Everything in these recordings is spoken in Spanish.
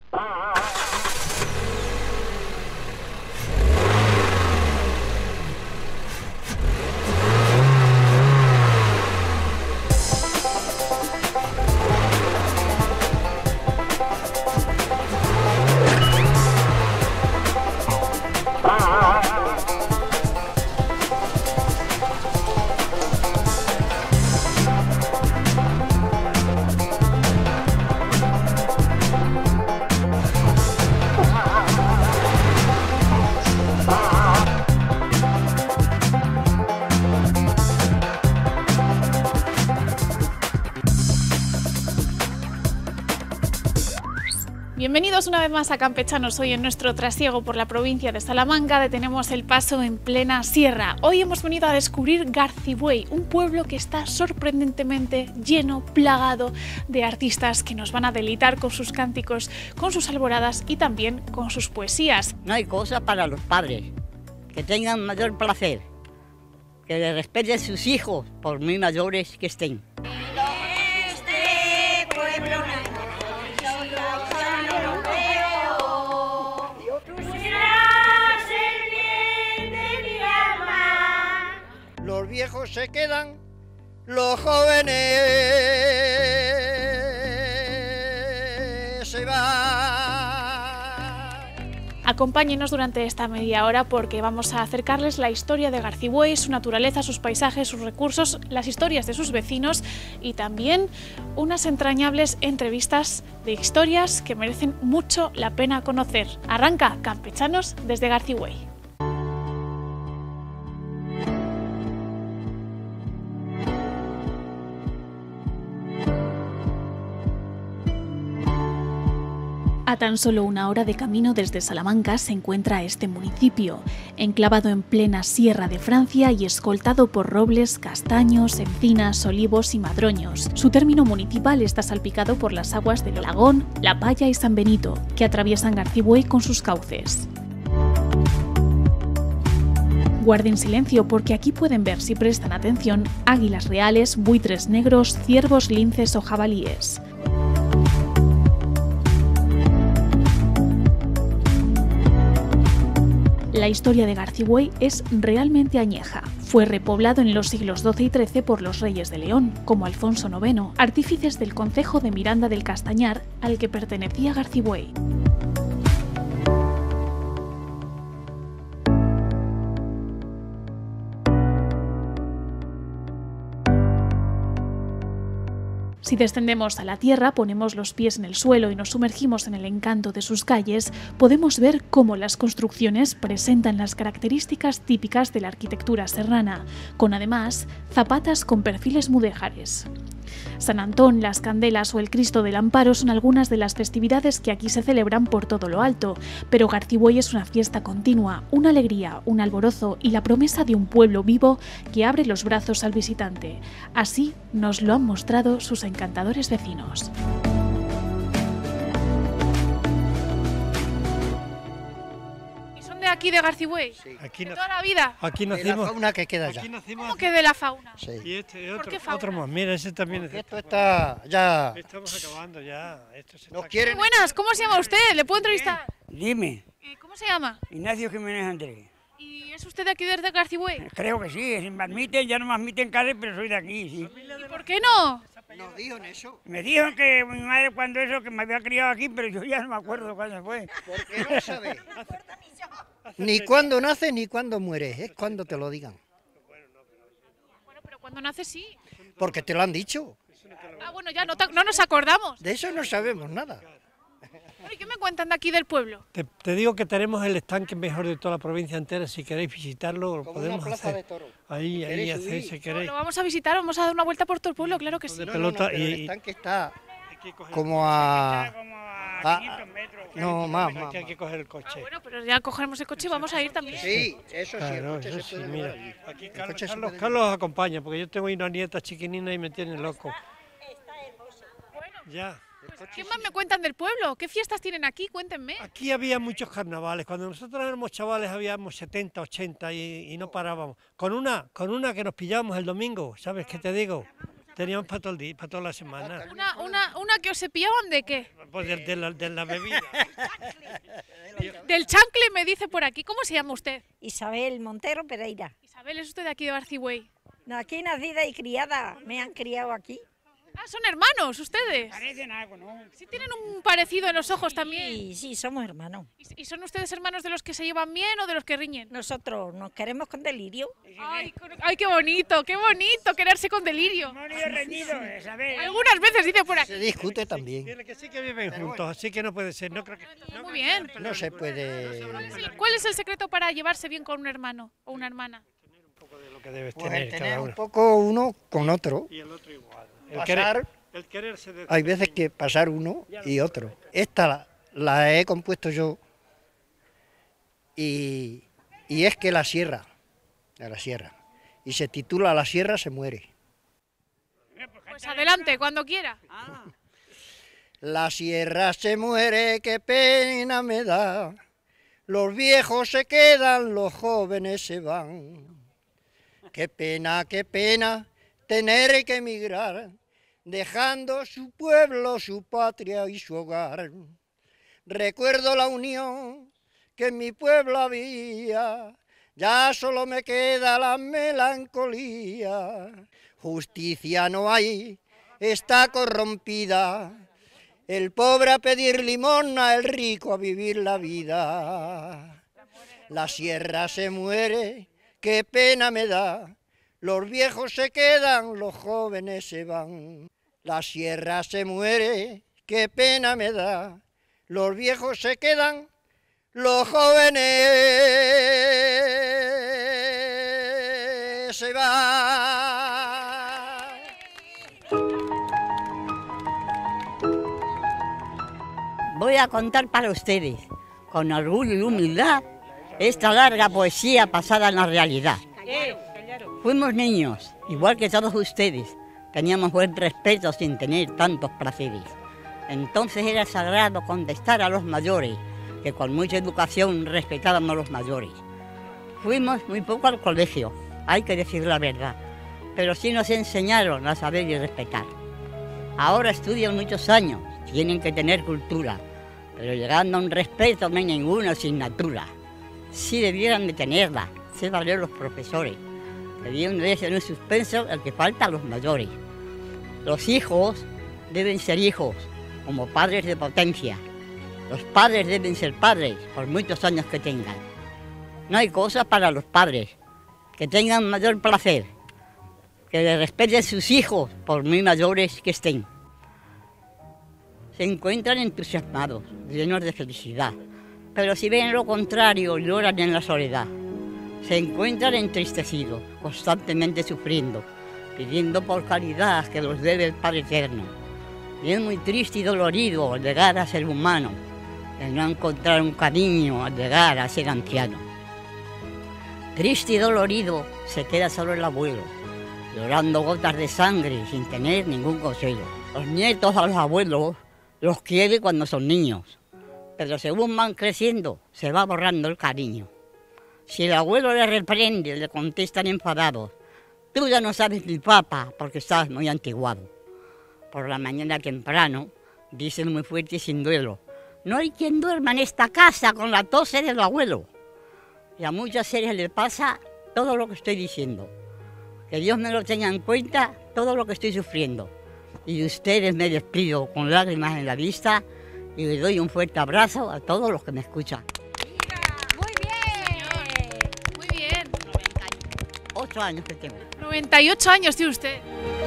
Bienvenidos una vez más a Campechanos. Hoy en nuestro trasiego por la provincia de Salamanca detenemos el paso en plena sierra. Hoy hemos venido a descubrir Garcibuey, un pueblo que está sorprendentemente lleno, plagado de artistas que nos van a deleitar con sus cánticos, con sus alboradas y también con sus poesías. No hay cosa para los padres que tengan mayor placer que le respeten a sus hijos por muy mayores que estén. Los viejos se quedan, los jóvenes se van. Acompáñenos durante esta media hora porque vamos a acercarles la historia de Garcibuey, su naturaleza, sus paisajes, sus recursos, las historias de sus vecinos y también unas entrañables entrevistas de historias que merecen mucho la pena conocer. Arranca Campechanos desde Garcibuey. A tan solo una hora de camino desde Salamanca se encuentra este municipio, enclavado en plena sierra de Francia y escoltado por robles, castaños, encinas, olivos y madroños. Su término municipal está salpicado por las aguas del Lagón, La Palla y San Benito, que atraviesan Garcibuey con sus cauces. Guarden silencio porque aquí pueden ver, si prestan atención, águilas reales, buitres negros, ciervos, linces o jabalíes. La historia de Garcibuey es realmente añeja. Fue repoblado en los siglos XII y XIII por los reyes de León, como Alfonso IX, artífices del concejo de Miranda del Castañar, al que pertenecía Garcibuey. Si descendemos a la tierra, ponemos los pies en el suelo y nos sumergimos en el encanto de sus calles, podemos ver cómo las construcciones presentan las características típicas de la arquitectura serrana, con además zapatas con perfiles mudéjares. San Antón, las Candelas o el Cristo del Amparo son algunas de las festividades que aquí se celebran por todo lo alto, pero Garcibuey es una fiesta continua, una alegría, un alborozo y la promesa de un pueblo vivo que abre los brazos al visitante. Así nos lo han mostrado sus encantadores vecinos. Aquí de Garcibuey, Sí. Aquí de toda la vida. Aquí De la nacimos. fauna que queda allá. Aquí nacimos. ¿Cómo que de la fauna? Sí. Y este ¿Por qué otro, fauna? otro más. Mira, ese también es Porque de esto está ya. Estamos acabando ya. Esto se Nos está quieren. Buenas, ¿cómo se llama usted? ¿Le puedo entrevistar? Dime, ¿Cómo se llama? Ignacio Jiménez Andrés. ¿Y es usted de aquí desde Garcibuey? Creo que sí, si me admiten, ya no me admiten Cádiz, pero soy de aquí, sí. ¿Y por qué no? Nos dijo en eso. Me dijo que mi madre cuando eso, que me había criado aquí, pero yo ya no me acuerdo cuándo fue. Porque no sabe ni cuándo nace ni cuándo muere. Es cuando te lo digan. Bueno, pero cuando nace sí. Porque te lo han dicho. Ah, bueno, ya no nos acordamos. De eso no sabemos nada. Bueno, ¿y qué me cuentan de aquí del pueblo? Te digo que tenemos el estanque mejor de toda la provincia entera. Si queréis visitarlo, lo Como podemos una plaza de hacer. toros. Ahí ¿Queréis hacer, subir? si queréis. Lo vamos a visitar, vamos a dar una vuelta por todo el pueblo, claro que sí. De No, pelota pero el y- estanque está Hay que coger- como a. Como Ah, a 500 metros. No, más, Aquí más. hay que coger el Ah, coche. bueno, pero ya cogeremos el coche y vamos a ir también. Sí, eso sí, el Claro, coche eso se sí, puede mira. llevar allí. Aquí El Carlos, coche se Carlos, puede Carlos os acompaña, porque yo tengo ahí una nieta chiquinina y me tiene loco. Ya. Pues, ¿qué más me cuentan del pueblo? ¿Qué fiestas tienen aquí? Cuéntenme. Aquí había muchos carnavales. Cuando nosotros éramos chavales habíamos 70, 80 y no parábamos. Con una que nos pillábamos el domingo, ¿sabes qué te digo? Teníamos para todo el día, para toda la semana. Una que os cepillaban ¿de qué? Pues de la bebida. Del chancle me dice por aquí. ¿Cómo se llama usted? Isabel Montero Pereira. Isabel, ¿es usted de aquí de Barcigüey? Aquí nacida y criada, me han criado aquí. Ah, son hermanos ustedes. Parecen algo, ¿no? Sí tienen un parecido en los ojos también. Y sí, somos hermanos. ¿Y son ustedes hermanos de los que se llevan bien o de los que riñen? Nosotros nos queremos con delirio. Ay, qué bonito quererse con delirio. Hemos ido reñidos, ¿sabes? Algunas veces dice por aquí. Se discute también. Tiene que sí que viven juntos, así que no puede ser. No creo que, no Muy bien. No se puede... ¿Cuál es el secreto para llevarse bien con un hermano o una hermana? de lo que debes Pues tener el cada tener uno. un poco uno con otro. Y el otro igual. El quererse de... Hay veces que pasar uno y otro. Esta la he compuesto yo y es que la sierra, y se titula La sierra se muere. Pues adelante, cuando quiera. La sierra se muere, qué pena me da, los viejos se quedan, los jóvenes se van. Qué pena tener que emigrar, dejando su pueblo, su patria y su hogar. Recuerdo la unión que en mi pueblo había, ya solo me queda la melancolía. Justicia no hay, está corrompida, el pobre a pedir limosna, el rico a vivir la vida. La sierra se muere, qué pena me da, los viejos se quedan, los jóvenes se van. La sierra se muere, qué pena me da, los viejos se quedan, los jóvenes se van. Voy a contar para ustedes, con orgullo y humildad, esta larga poesía basada en la realidad. Fuimos niños, igual que todos ustedes, teníamos buen respeto sin tener tantos placeres. Entonces era sagrado contestar a los mayores, que con mucha educación respetábamos a los mayores. Fuimos muy poco al colegio, hay que decir la verdad, pero sí nos enseñaron a saber y respetar. Ahora estudian muchos años, tienen que tener cultura, pero llegando a un respeto no hay ninguna asignatura. Sí debieran de tenerla, sé valer los profesores, debieran de ser un suspenso el que falta a los mayores. Los hijos deben ser hijos, como padres de potencia. Los padres deben ser padres, por muchos años que tengan. No hay cosa para los padres, que tengan mayor placer, que les respeten sus hijos, por muy mayores que estén. Se encuentran entusiasmados, llenos de felicidad, pero si ven lo contrario, lloran en la soledad. Se encuentran entristecidos, constantemente sufriendo, pidiendo por caridad que los debe el Padre Eterno. Y es muy triste y dolorido al llegar a ser humano, el no encontrar un cariño al llegar a ser anciano. Triste y dolorido se queda solo el abuelo, llorando gotas de sangre sin tener ningún consuelo. Los nietos a los abuelos los quiere cuando son niños, pero según van creciendo se va borrando el cariño. Si el abuelo le reprende, le contestan enfadados: tú ya no sabes ni papa porque estás muy antiguado. Por la mañana temprano dicen muy fuerte y sin duelo: no hay quien duerma en esta casa con la tos del abuelo. Y a muchas seres les pasa todo lo que estoy diciendo. Que Dios me lo tenga en cuenta todo lo que estoy sufriendo. Y de ustedes me despido con lágrimas en la vista y les doy un fuerte abrazo a todos los que me escuchan. Muy bien. 8 años que tengo. 98 años tiene usted.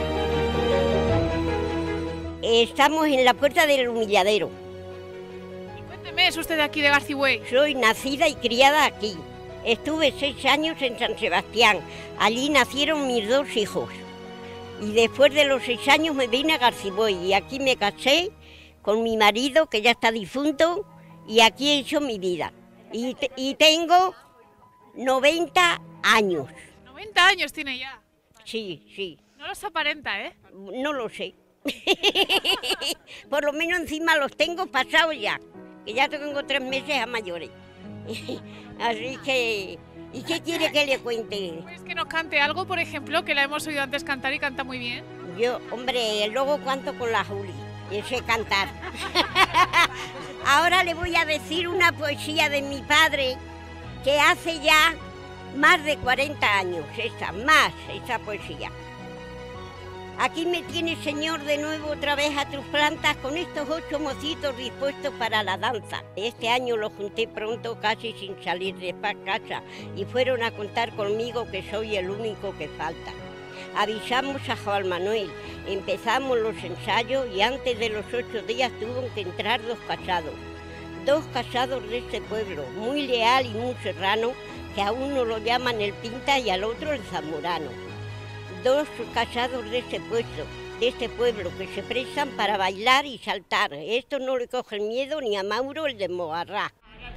Estamos en la puerta del humilladero. Y cuénteme, ¿es usted de aquí de Garcigüey? Soy nacida y criada aquí. Estuve 6 años en San Sebastián. Allí nacieron mis 2 hijos. Y después de los 6 años me vine a Garcigüey y aquí me casé con mi marido, que ya está difunto, y aquí he hecho mi vida. Y tengo 90 años. 90 años tiene ya. Sí. No los aparenta, ¿eh? No lo sé. Por lo menos encima los tengo pasados ya, que ya tengo 3 meses a mayores. Así que... ¿Y qué quiere que le cuente? ¿Quieres que nos cante algo, por ejemplo, que la hemos oído antes cantar y canta muy bien? Yo, hombre, luego canto con la Juli, y sé cantar. Ahora le voy a decir una poesía de mi padre, que hace ya más de 40 años, esa poesía. Aquí me tienes, Señor, de nuevo otra vez a tus plantas con estos 8 mocitos dispuestos para la danza. Este año los junté pronto, casi sin salir de casa, y fueron a contar conmigo que soy el único que falta. Avisamos a Juan Manuel, empezamos los ensayos y antes de los 8 días tuvieron que entrar 2 casados. 2 casados de este pueblo, muy leal y muy serrano, que a uno lo llaman el Pinta y al otro el Zamorano. 2 casados de este pueblo que se prestan para bailar y saltar. Esto no le coge el miedo ni a Mauro, el de Moarrá.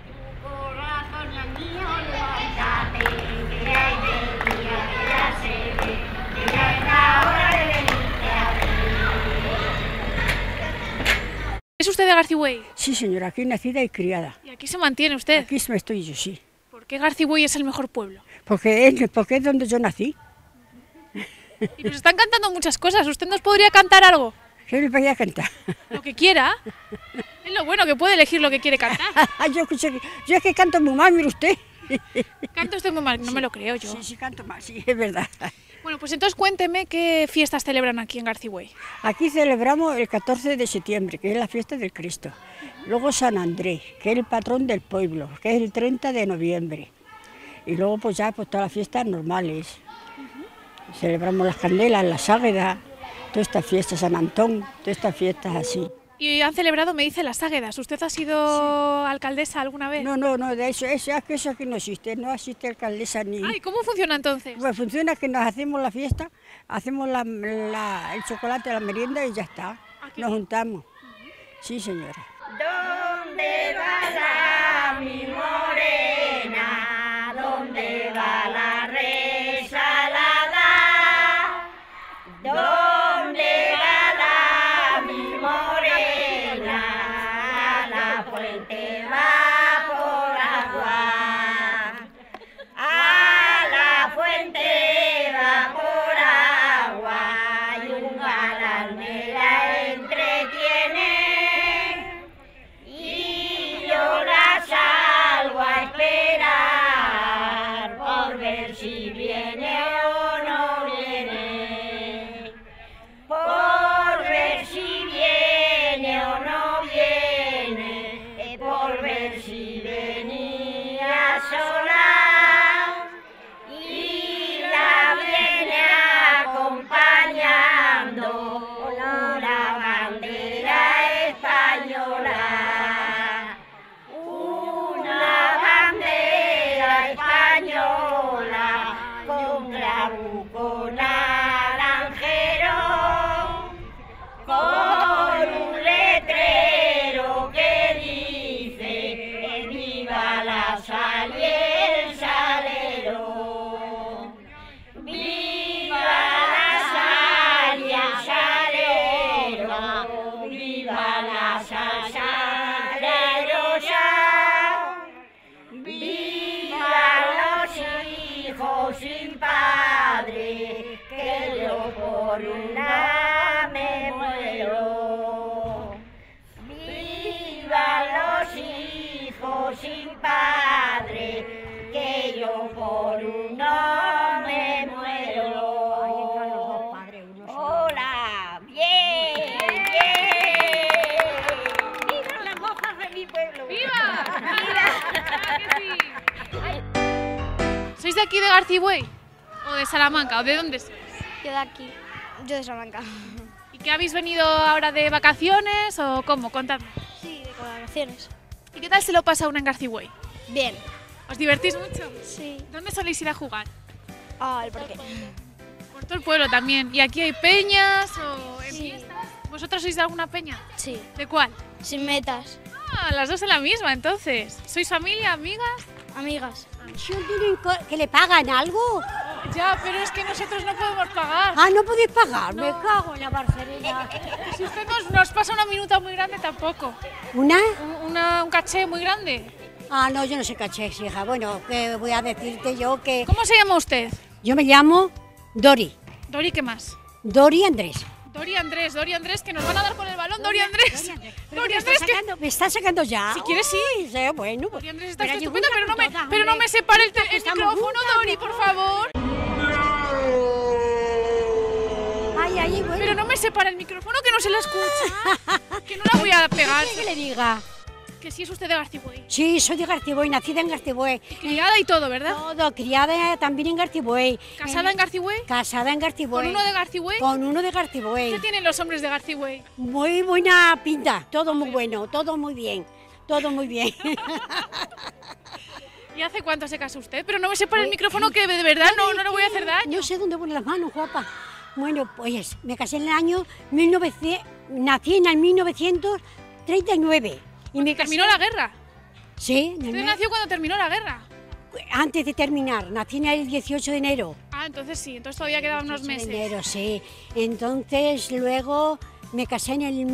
¿Es usted de Garcigüey? Sí, señora, aquí nacida y criada. ¿Y aquí se mantiene usted? Aquí estoy yo, sí. ¿Por qué Garcigüey es el mejor pueblo? Porque es donde yo nací. Y nos están cantando muchas cosas. ¿Usted nos podría cantar algo? ¿Qué le voy a cantar? Lo que quiera. Es lo bueno, que puede elegir lo que quiere cantar. yo es que canto muy mal, mire usted. ¿Canta usted muy mal? No me lo creo yo. Sí, canto mal, sí, es verdad. Bueno, pues entonces cuénteme qué fiestas celebran aquí en Garcigüey. Aquí celebramos el 14 de septiembre, que es la fiesta del Cristo. Luego San Andrés, que es el patrón del pueblo, que es el 30 de noviembre. Y luego pues ya pues todas las fiestas normales. Celebramos las candelas, las águedas, todas estas fiestas, San Antón, todas estas fiestas así. Y han celebrado, me dice, las águedas. ¿Usted ha sido alcaldesa alguna vez? No, de eso aquí no existe, no existe alcaldesa ni... Ay, ¿cómo funciona entonces? Pues funciona que nos hacemos la fiesta, hacemos el chocolate, la merienda y ya está, nos juntamos. Sí, señora. ¿Dónde va la mi morena? ¿Dónde va la resalada? ¿Dónde va la mi morena? A la fuente va por agua. A la fuente va por agua y un galán me la entretiene. Y yo la salgo a esperar por ver si viene o no viene. Por ver si viene o no viene. Por ver si venía sola. Y la viene acompañando una bandera española. Una bandera española con clavuco naranjero, con un letrero que dice viva la sal y el salero. Viva la sal y el salero, viva la sal, salero ya. Viva los hijos sin padre, que yo por una me muero. Viva los hijos sin padre, que yo por uno me muero. Hola, bien, bien. Viva las mozas de mi pueblo. ¡Viva! ¿Sois de aquí de Garcigüey? ¿O de Salamanca? ¿O de dónde sois? Yo de aquí, yo de Salamanca. ¿Y qué habéis venido ahora de vacaciones o cómo? Contadme. Sí, de vacaciones. ¿Y qué tal se lo pasa uno en Garcigüey? Bien. ¿Os divertís mucho? Sí. ¿Dónde soléis ir a jugar? Al parque. Por todo el pueblo también. ¿Y aquí hay peñas o en fiestas? ¿Vosotros sois de alguna peña? Sí. ¿De cuál? Sin metas. Ah, las dos en la misma entonces. ¿Sois familia, amigas? Amigas. ¿Que le pagan algo? Ya, pero es que nosotros no podemos pagar. Ah, ¿no podéis pagar? No. Me cago en la Barcelona. Si usted nos pasa una minuta muy grande, tampoco. ¿Una? Un caché muy grande. Ah, no, yo no sé caché, hija. Bueno, que voy a decirte yo que... ¿Cómo se llama usted? Yo me llamo Dori. Dori, ¿qué más? Dori Andrés. Dori Andrés, que nos van a dar con el balón. Dori Andrés, Me está sacando ya. Si quieres, sí. Sí, bueno. Dori Andrés está estupenda, pero no me separe el micrófono, Dori, por favor. Ay, bueno. Pero no me separa el micrófono, que no se la escucha. Que no la voy a pegar. ¿Qué le diga? Que sí es usted de Garcibay. Sí, soy de Garcibay, nacida en Garcibay. Criada y todo, ¿verdad? Todo, criada también en Garcibay. ¿Casada en Garcibay? Casada en Garcibay. ¿Con uno de Garcibay? Con uno de Garcibay. ¿Qué tienen los hombres de Garcibay? Muy buena pinta, todo muy bueno, todo muy bien, todo muy bien. ¿Y hace cuánto se casó usted? Pero no me separe el micrófono, que de verdad no le voy a hacer daño. No sé dónde poner las manos, guapa. Bueno, pues me casé en el año 1900, nací en el 1939. ¿Y me terminó la guerra? Sí. ¿Usted nació cuando terminó la guerra? Antes de terminar, nací en el 18 de enero. Ah, entonces sí, entonces todavía quedaban unos meses. De enero, sí. Entonces luego me casé en el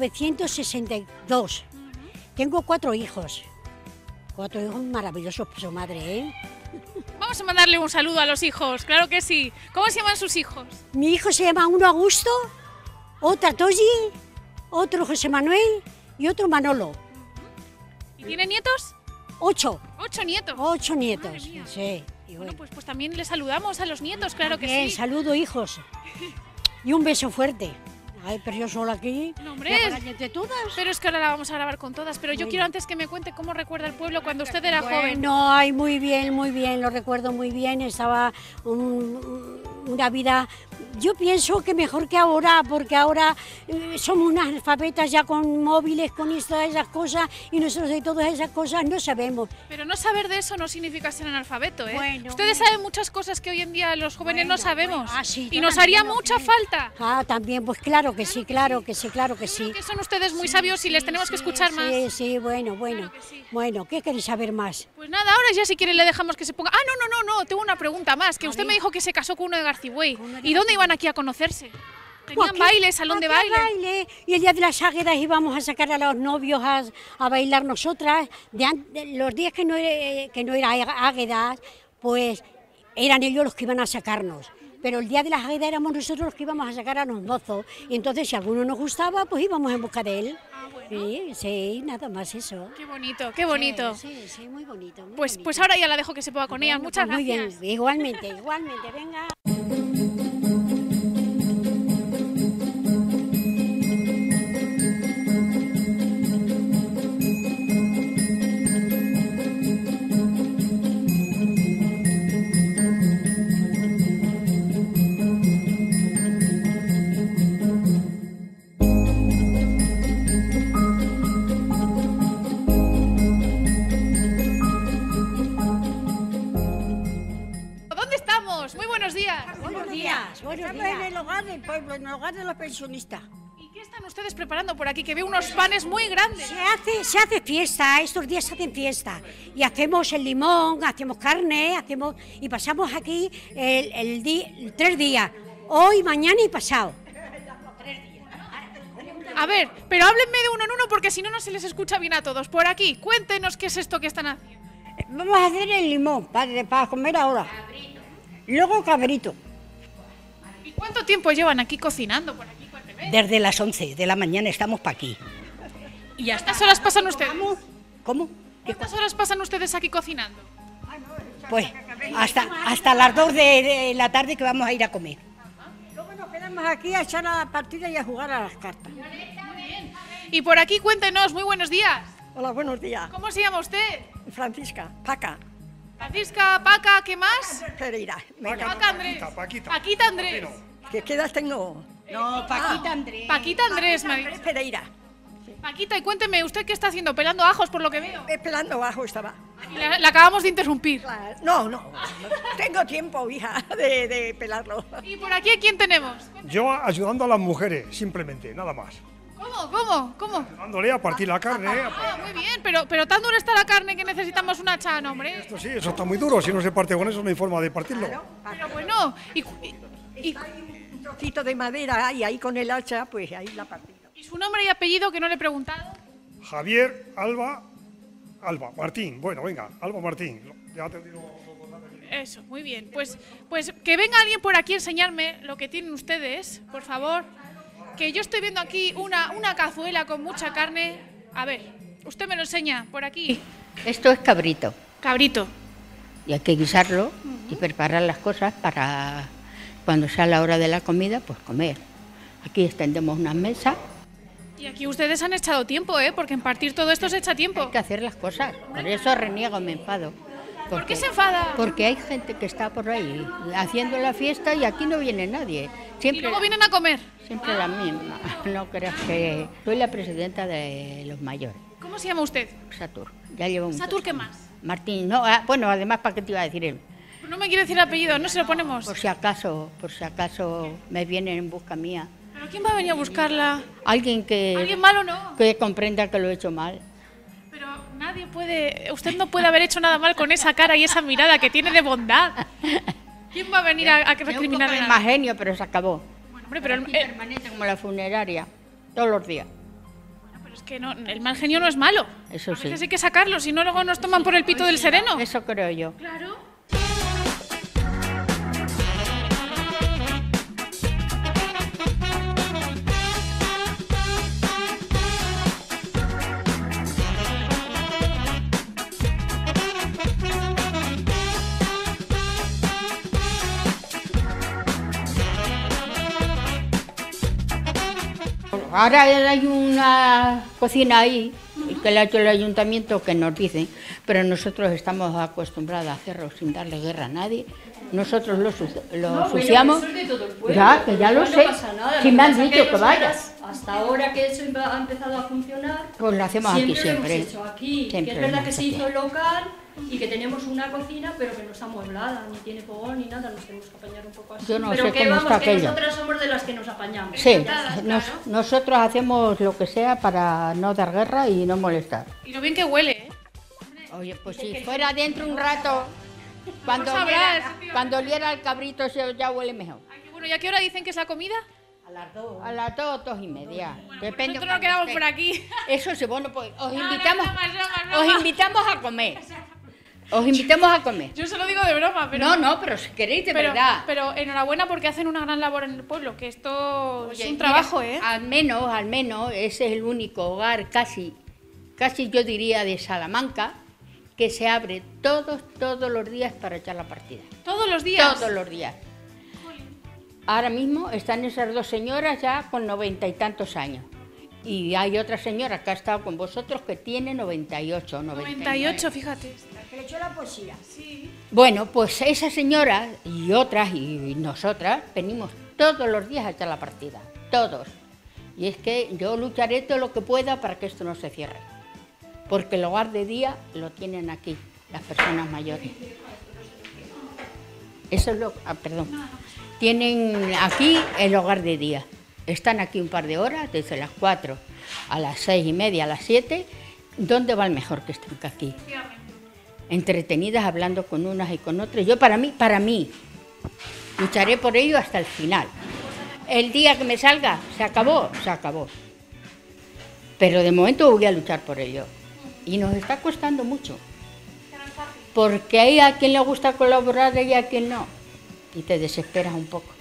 1962. Tengo 4 hijos. 4 hijos maravillosos por su madre, ¿eh? Vamos a mandarle un saludo a los hijos, claro que sí. ¿Cómo se llaman sus hijos? Mi hijo se llama uno Augusto, otra Toyi, otro José Manuel y otro Manolo. ¿Y tiene nietos? 8. 8 nietos. 8 nietos, sí. Y bueno, pues también les saludamos a los nietos, claro que sí. Saludo, hijos. Y un beso fuerte. Ay, pero yo solo aquí. No, hombre. De todas. Pero es que ahora la vamos a grabar con todas. Pero yo quiero antes que me cuente cómo recuerda el pueblo cuando usted era joven. No, ay, muy bien, lo recuerdo muy bien. Estaba una vida, yo pienso que mejor que ahora, porque ahora somos unas analfabetas ya con móviles, con todas esas cosas, y nosotros de todas esas cosas no sabemos. Pero no saber de eso no significa ser analfabeto, ¿eh? Bueno, ustedes saben muchas cosas que hoy en día los jóvenes no sabemos. Sí, y nos haría mucha falta. Ah, también, pues claro que sí, claro que sí, claro que sí. Que son ustedes muy sabios y les tenemos que escuchar más. Sí, bueno. Claro que sí. Bueno, ¿qué queréis saber más? Pues nada, ahora ya si quiere le dejamos que se ponga... Ah, no, tengo una pregunta más, que usted me dijo que se casó con uno de Garcibay. ¿Y dónde iban aquí a conocerse? ¿Tenían baile, salón de baile? Y el día de las águedas íbamos a sacar a los novios a bailar nosotras. Los días que no era águedas, pues eran ellos los que iban a sacarnos. Pero el día de las águedas éramos nosotros los que íbamos a sacar a los mozos. Y entonces si alguno nos gustaba, pues íbamos en busca de él. Sí, nada más eso. Qué bonito, qué bonito. Sí, muy bonito. Pues ahora ya la dejo que se ponga con ellas. Muchas gracias. Muy bien, igualmente, venga. Estamos en el hogar del pueblo, en el hogar de los pensionistas. ¿Y qué están ustedes preparando por aquí? Que veo unos panes muy grandes. Se hace fiesta, estos días se hacen fiesta. Y hacemos el limón, hacemos carne, y pasamos aquí 3 días. Hoy, mañana y pasado. A ver, pero háblenme de uno en uno porque si no, no se les escucha bien a todos. Por aquí, cuéntenos qué es esto que están haciendo. Vamos a hacer el limón para comer ahora. Luego cabrito. ¿Y cuánto tiempo llevan aquí cocinando por aquí? Cuénteme. Desde las 11 de la mañana estamos para aquí. ¿Y cuántas horas pasan ustedes? ¿Cómo? ¿Cuántas horas pasan ustedes aquí cocinando? Pues hasta las 2 de la tarde que vamos a ir a comer. Luego nos quedamos aquí a echar a la partida y a jugar a las cartas. Y por aquí cuéntenos, muy buenos días. Hola, buenos días. ¿Cómo se llama usted? Francisca, Paca. Francisca, Paca, ¿qué más? Pereira. Paca Andrés. Paquita Andrés. ¿Qué edad tengo? No, Paquita Andrés. Paquita Andrés, me dice. Pereira. Paquita, y cuénteme, ¿usted qué está haciendo? ¿Pelando ajos, por lo que veo? Pelando ajos estaba. Y la acabamos de interrumpir. No. Tengo tiempo, hija, de pelarlo. ¿Y por aquí a quién tenemos? Yo ayudando a las mujeres, simplemente, nada más. ¿Cómo? Ayudándole a partir la carne. Muy bien, pero tan dura está la carne que necesitamos una chana, hombre. Esto sí, eso está muy duro. Si no se parte con eso, no hay forma de partirlo. Pero bueno, Hay un trocito de madera y ahí con el hacha, pues ahí la partimos. ¿Y su nombre y apellido que no le he preguntado? Javier Alba Martín. Bueno, venga, Alba Martín. Ya te digo. Eso, muy bien. Pues que venga alguien por aquí a enseñarme lo que tienen ustedes, por favor. Que yo estoy viendo aquí una cazuela con mucha carne. A ver, usted me lo enseña por aquí. Esto es cabrito. Cabrito. Y hay que guisarlo y preparar las cosas para cuando sea la hora de la comida, pues comer. Aquí extendemos una mesa. Y aquí ustedes han echado tiempo, porque en partir todo esto se echa tiempo. Hay que hacer las cosas. Por eso reniego, me enfado. ¿Por qué se enfada? Porque hay gente que está por ahí haciendo la fiesta y aquí no viene nadie. Siempre y luego vienen a comer. Siempre la misma. No creas que soy la presidenta de los mayores. ¿Cómo se llama usted? Satur. Ya llevo muchos ¿Satur qué años. más? Martín. No, bueno, además, ¿para qué te iba a decir él? No me quiere decir el apellido, no se lo ponemos. Por si acaso me vienen en busca mía. ¿Pero quién va a venir a buscarla? Alguien malo no. Que comprenda que lo he hecho mal. Pero nadie puede, usted no puede haber hecho nada mal con esa cara y esa mirada que tiene de bondad. ¿Quién va a venir a recriminarle? Es más genio, pero se acabó. Bueno, hombre, pero permanente como la funeraria, todos los días. Bueno, pero es que no, el mal genio no es malo. Eso sí. A veces hay que sacarlo, si no luego nos toman por el pito del sereno. Eso creo yo. Claro. Ahora hay una cocina ahí, que la ha hecho el ayuntamiento, que nos dicen, pero nosotros estamos acostumbrados a hacerlo sin darle guerra a nadie. Nosotros lo ensuciamos. Ya, que ya lo sé. Si me han dicho que vayas. Hasta ahora que eso ha empezado a funcionar, pues lo hacemos aquí siempre. Lo hemos hecho aquí. Que es verdad que se hizo local y que tenemos una cocina, pero que no está amueblada, ni tiene fogón ni nada, nos tenemos que apañar un poco así. Yo no pero sé que cómo vamos, está que aquello. nosotras somos de las que nos apañamos. Sí, nosotros hacemos lo que sea para no dar guerra y no molestar. Y lo bien que huele, Oye, pues si fuera dentro un rato, cuando oliera el cabrito ya huele mejor. Ay, qué bueno, ¿y a qué hora dicen que es la comida? A las 2. A las 2, 2:30. Bueno, Depende. Nosotros nos quedamos por aquí. Eso sí, bueno, pues os No, invitamos a comer. Os invitamos a comer. Yo se lo digo de broma, pero... No, pero si queréis de verdad. Pero enhorabuena porque hacen una gran labor en el pueblo, que esto es un Mira, trabajo, Al menos, ese es el único hogar casi yo diría de Salamanca, que se abre todos los días para echar la partida. ¿Todos los días? Todos los días. Ahora mismo están esas dos señoras ya con 90 y tantos años. Y hay otra señora que ha estado con vosotros que tiene 98, 99. 98, fíjate. Que le echó la poesía. Sí. Bueno, pues esa señora y otras y nosotras venimos todos los días a echar la partida. Todos. Y es que yo lucharé todo lo que pueda para que esto no se cierre. Porque el hogar de día lo tienen aquí, las personas mayores. Eso es perdón. Tienen aquí el hogar de día. Están aquí un par de horas, desde las 4 a las 6:30, a las 7. ¿Dónde va el mejor que estén aquí? Entretenidas, hablando con unas y con otras. Yo para mí, lucharé por ello hasta el final. El día que me salga, se acabó. Pero de momento voy a luchar por ello. Y nos está costando mucho. Porque hay a quien le gusta colaborar y a quien no. Y te desesperas un poco.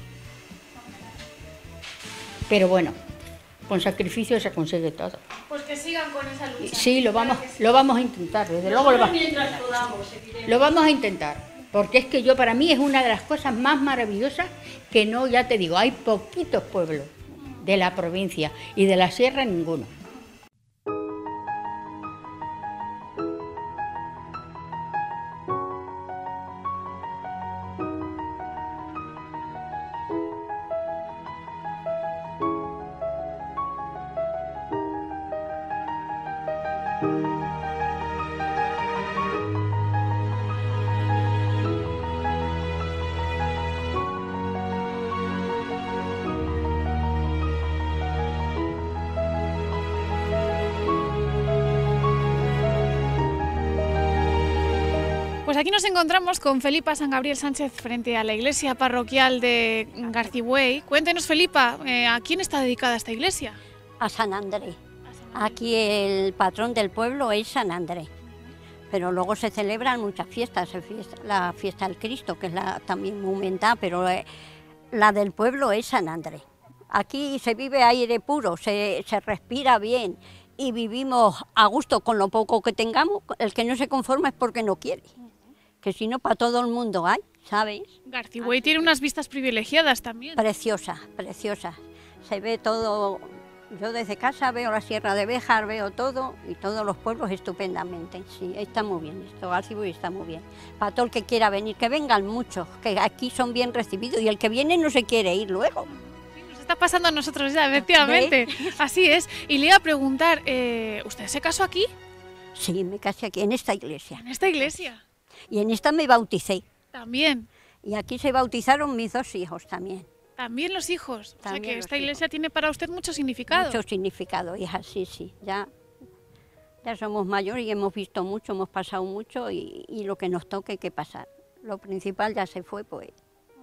Pero bueno, con sacrificio se consigue todo. Pues que sigan con esa lucha. Sí, lo vamos a intentar, desde luego lo vamos a intentar. Porque es que para mí es una de las cosas más maravillosas que no, ya te digo, hay poquitos pueblos de la provincia y de la sierra ninguno. Pues aquí nos encontramos con Felipa San Gabriel Sánchez frente a la iglesia parroquial de Garcibüey. Cuéntenos, Felipa, ¿a quién está dedicada esta iglesia? A San Andrés. Aquí el patrón del pueblo es San Andrés. Pero luego se celebran muchas fiestas, la fiesta del Cristo, que es también monumental, pero la del pueblo es San Andrés. Aquí se vive aire puro, se respira bien y vivimos a gusto con lo poco que tengamos. El que no se conforma es porque no quiere, que si no para todo el mundo hay, ¿sabes? Garcigüey tiene unas vistas privilegiadas también. Preciosas, preciosas. Se ve todo, yo desde casa veo la Sierra de Béjar, veo todo y todos los pueblos estupendamente. Sí, está muy bien, esto Garcigüey está muy bien. Para todo el que quiera venir, que vengan muchos, que aquí son bien recibidos y el que viene no se quiere ir luego. Está pasando a nosotros ya, efectivamente. Así es. Y le iba a preguntar, ¿usted se casó aquí? Sí, me casé aquí, en esta iglesia. ¿En esta iglesia? Y en esta me bauticé. También. Y aquí se bautizaron mis 2 hijos también. También los hijos. También o sea que esta hijos. iglesia tiene para usted mucho significado. Mucho significado, hija, sí, sí. Ya somos mayores y hemos visto mucho, hemos pasado mucho y lo que nos toque que pasar. Lo principal ya se fue, pues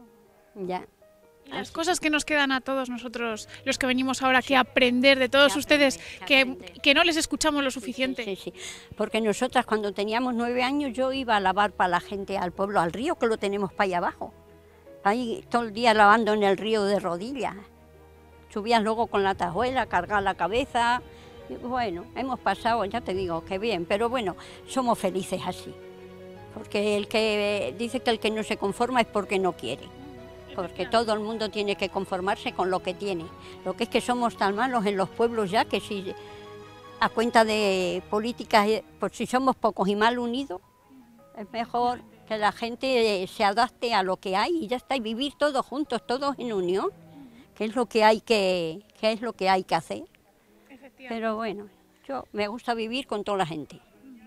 ya. Y las cosas que nos quedan a todos nosotros, los que venimos ahora, que aprender de todos ustedes, que no les escuchamos lo suficiente. Sí, sí, porque nosotras cuando teníamos 9 años yo iba a lavar para la gente al pueblo, al río, que lo tenemos para allá abajo. Ahí todo el día lavando en el río de rodillas. Subías luego con la tajuela, cargar la cabeza. Y bueno, hemos pasado, ya te digo, que bien, pero bueno, somos felices así. Porque el que dice que el que no se conforma es porque no quiere. Porque todo el mundo tiene que conformarse con lo que tiene. Lo que es que somos tan malos en los pueblos ya que si a cuenta de políticas, pues si somos pocos y mal unidos, es mejor que la gente se adapte a lo que hay y ya está, y vivir todos juntos, todos en unión, que es lo que hay que hacer. Pero bueno, yo me gusta vivir con toda la gente.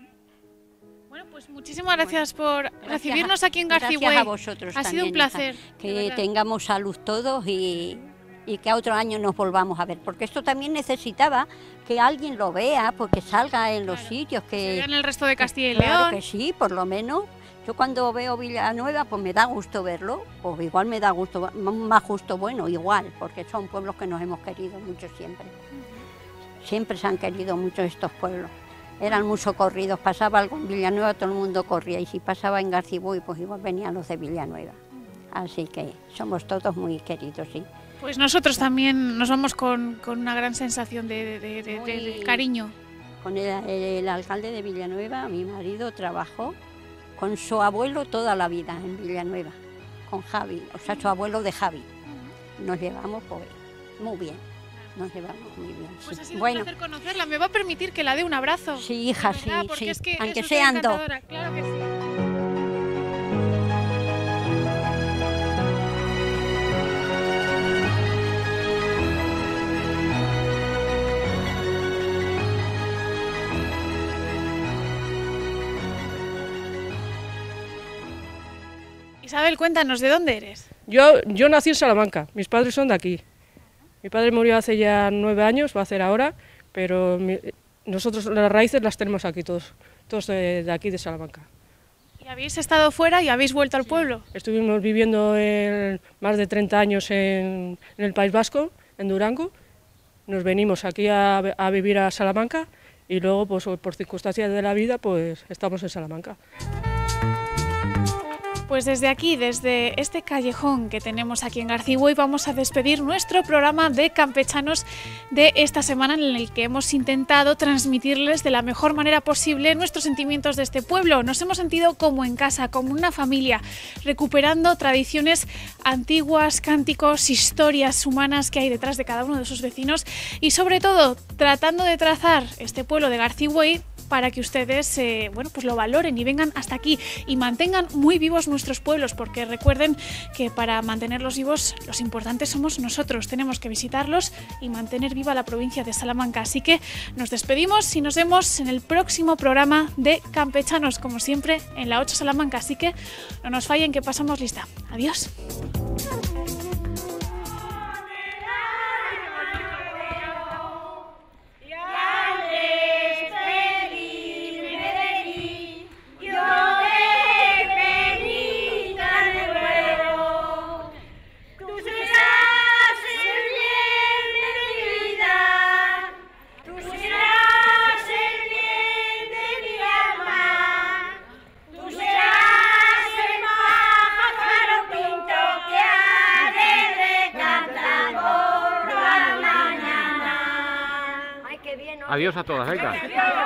Bueno, pues muchísimas gracias por recibirnos aquí en Garcigüey. Gracias a vosotros Ha también, sido un placer. hija, que tengamos salud todos y que a otro año nos volvamos a ver, porque esto también necesitaba que alguien lo vea, porque salga en los sitios, que Se vea en el resto de Castilla y claro León. que sí, por lo menos. Yo cuando veo Villanueva, pues me da gusto verlo, pues igual me da gusto, más justo, bueno, igual, porque son pueblos que nos hemos querido mucho siempre. Siempre se han querido mucho estos pueblos. Eran muy socorridos, pasaba algo en Villanueva, todo el mundo corría, y si pasaba en Garcigüey, pues igual venían los de Villanueva. Así que somos todos muy queridos, sí. Pues nosotros también nos vamos con una gran sensación de cariño. Con el alcalde de Villanueva, mi marido trabajó con su abuelo toda la vida en Villanueva, con Javi, o sea, su abuelo de Javi. Nos llevamos pues, muy bien, nos llevamos muy bien. Sí. Pues ha sido un placer conocerla. ¿Me va a permitir que la dé un abrazo? Sí, hija, de verdad, sí, porque sí. es que Aunque es usted sean 2. encantadora, claro que sí. Isabel, cuéntanos, ¿de dónde eres? Yo nací en Salamanca, mis padres son de aquí. Mi padre murió hace ya 9 años, va a ser ahora, pero nosotros las raíces las tenemos aquí todos de aquí de Salamanca. ¿Y habéis estado fuera y habéis vuelto al pueblo? Estuvimos viviendo más de 30 años en el País Vasco, en Durango. Nos venimos aquí a vivir a Salamanca y luego, pues, por circunstancias de la vida, pues estamos en Salamanca. Pues desde aquí, desde este callejón que tenemos aquí en Garcigüey, vamos a despedir nuestro programa de campechanos de esta semana, en el que hemos intentado transmitirles de la mejor manera posible nuestros sentimientos de este pueblo. Nos hemos sentido como en casa, como una familia, recuperando tradiciones antiguas, cánticos, historias humanas que hay detrás de cada uno de sus vecinos y sobre todo tratando de trazar este pueblo de Garcigüey para que ustedes pues lo valoren y vengan hasta aquí y mantengan muy vivos nuestros pueblos, porque recuerden que para mantenerlos vivos los importantes somos nosotros, tenemos que visitarlos y mantener viva la provincia de Salamanca. Así que nos despedimos y nos vemos en el próximo programa de Campechanos, como siempre en la 8 Salamanca, así que no nos fallen que pasamos lista. Adiós. Tú serás el bien de mi alma. Adiós a todas, venga.